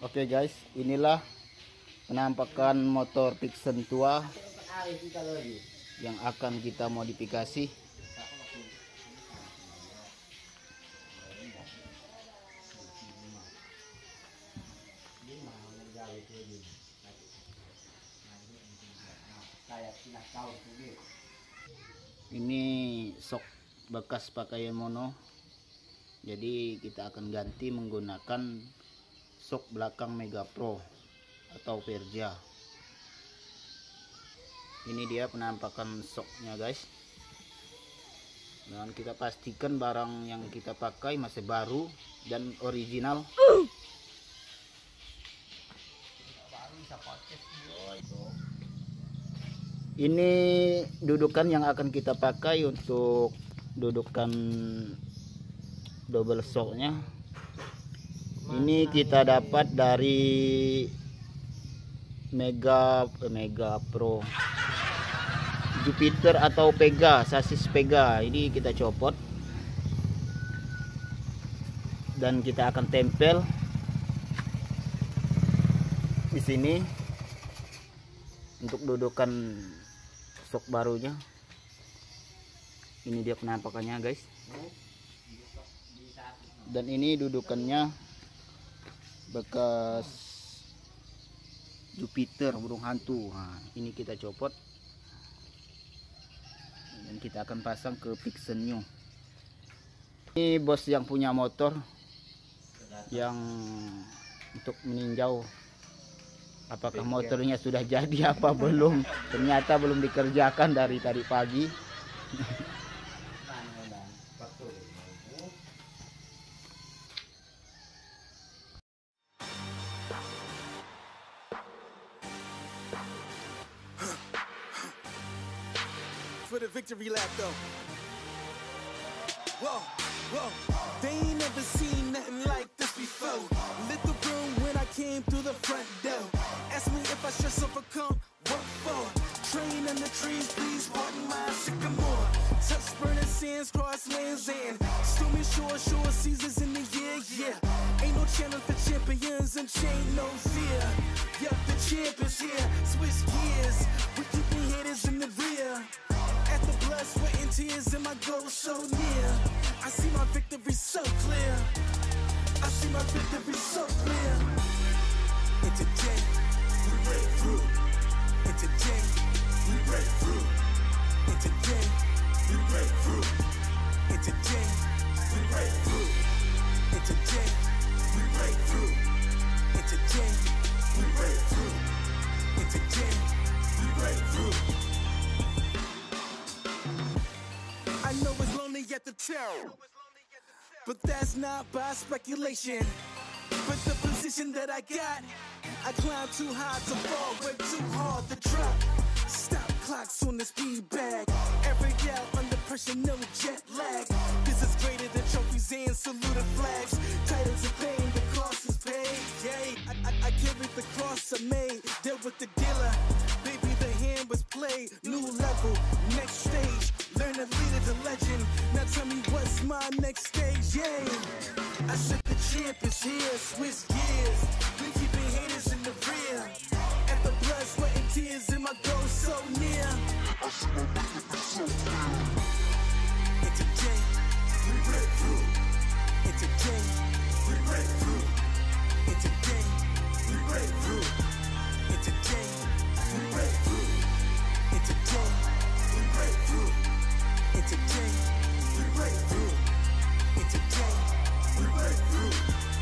Oke guys, inilah penampakan motor Vixen tua yang akan kita modifikasi. Ini sok bekas pakaian mono, jadi kita akan ganti menggunakan sok belakang Mega Pro atau Verja. Ini dia penampakan soknya guys, dan kita pastikan barang yang kita pakai masih baru dan original. Ini dudukan yang akan kita pakai untuk dudukan double shocknya. Ini kita dapat dari Mega Pro Jupiter atau Pega, sasis Pega. Ini kita copot dan kita akan tempel di sini untuk dudukan sok barunya. Ini dia penampakannya guys, dan ini dudukannya bekas Jupiter burung hantu. Nah, ini kita copot dan kita akan pasang ke Vixen New. Ini bos yang punya motor yang untuk meninjau apakah motornya sudah jadi apa belum. Ternyata belum dikerjakan dari tadi pagi. For the victory lap though. Whoa, whoa, they ain't never seen nothing like this before. Lit the room when I came through the front door. Ask me if I should overcome, what for? Train in the trees, please pardon my sycamore. Touch burning sands, cross lands and stormy shore seasons in the year, yeah. Ain't no channel for champions and chain no fear. Yup, the champ is here, switch gears. We keeping haters in the rear. At the blood, sweat and tears and my goal so near. I see my victory so clear. I see my victory so clear. And today, we break through. And today, we break through. And today, we break through. And today, we break through. And today, we break through. And today, we break through. And today, we break through. I know it's lonely at the top, but that's not by speculation. But the position that I got, I climb too high to fall, way too hard to drop. Stop clocks on the speed bag. Every out under pressure, no jet lag. This is greater than trophies and saluted flags. Titles of fame, the cost is paid. Yay, I carried the cross I made. Dealt with the dealer, baby, the hand was played. New level, next stage. Learn to lead as a legend. Now tell me what's my next stage, yay. I said the champ is here, switch gears. We keeping haters in the rear. At the blood, sweat and tears and my goal so near. I see my victory so clear. And today, we break through. And today, we break through. And today, we break through. And today, we break through. And today, we break through. And today, we break through. And today, we break through.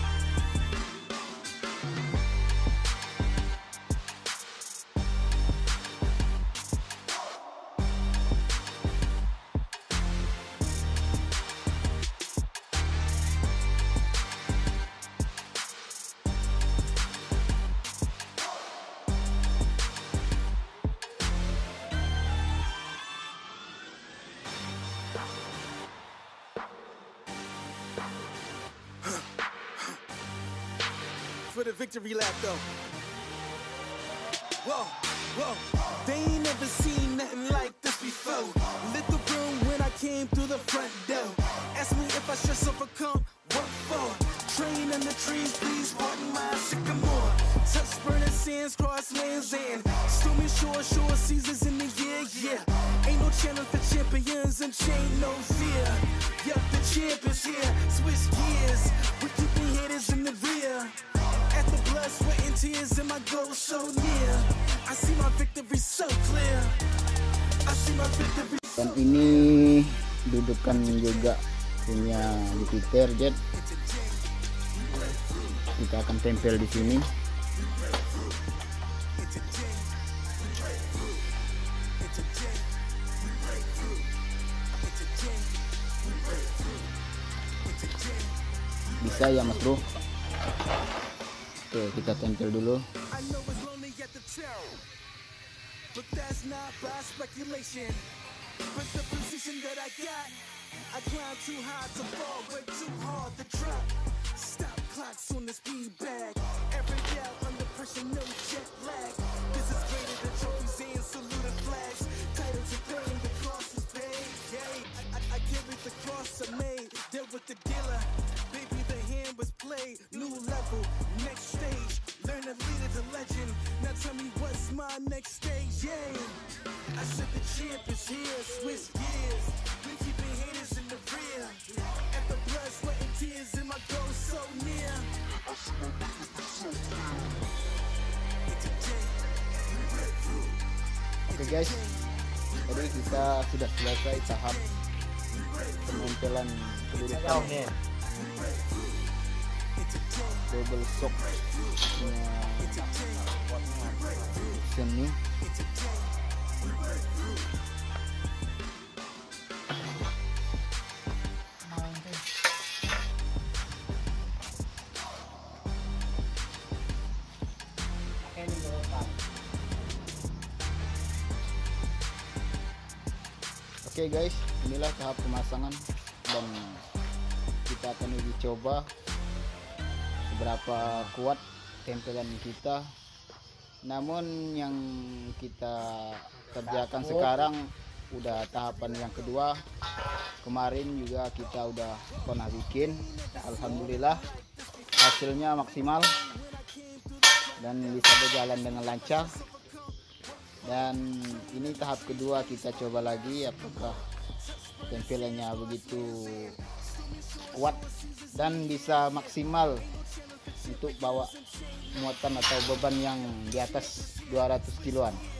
For the victory lap though. Whoa, whoa, they ain't never seen nothing like this before. Lit the room when I came through the front door. Ask me if I should overcome, what for? Train in the trees, please pardon my sycamore. hands, cross lands, and stormy shore seasons in the year, yeah. Ain't no challenge for champions and chain no fear. Yup, the champ is here. Switch gears, we're keeping haters in the rear. At the blood, sweat, and tears, and my goal so near. I see my victory so clear. I see my victory. Dan ini dudukan juga punya Jupiter Jet. Kita akan tempel di sini. Bisa ya Mas Bro? Oke, kita tempel dulu. But that's not by speculation. But the position that I got, I climb too high to fall, way too hard to drop. Stop clocks on the speed bag. Every out under pressure, no jet lag. This is greater than trophies and saluted flags. Titles are paid, the cross is paid. Yeah, I carried the cross I made. Dealt with the dealer, baby, the hand was played. New level, next stage. Learn to lead as a legend. Now tell me what's my next stage, yeah. I said the champ is here, switch gears. We keeping haters in the rear. At the blood, sweat, and tears, and my goal so near. Oke guys, tadi kita sudah selesai tahap penempelan kedudukan double shock seni. Oke guys, inilah tahap pemasangan dan kita akan uji coba seberapa kuat tempelan kita. Namun yang kita kerjakan sekarang udah tahapan yang kedua. Kemarin juga kita udah pernah bikin, alhamdulillah hasilnya maksimal dan bisa berjalan dengan lancar. Dan ini tahap kedua, kita coba lagi apakah tempelannya begitu kuat dan bisa maksimal untuk bawa muatan atau beban yang di atas 200 kiloan.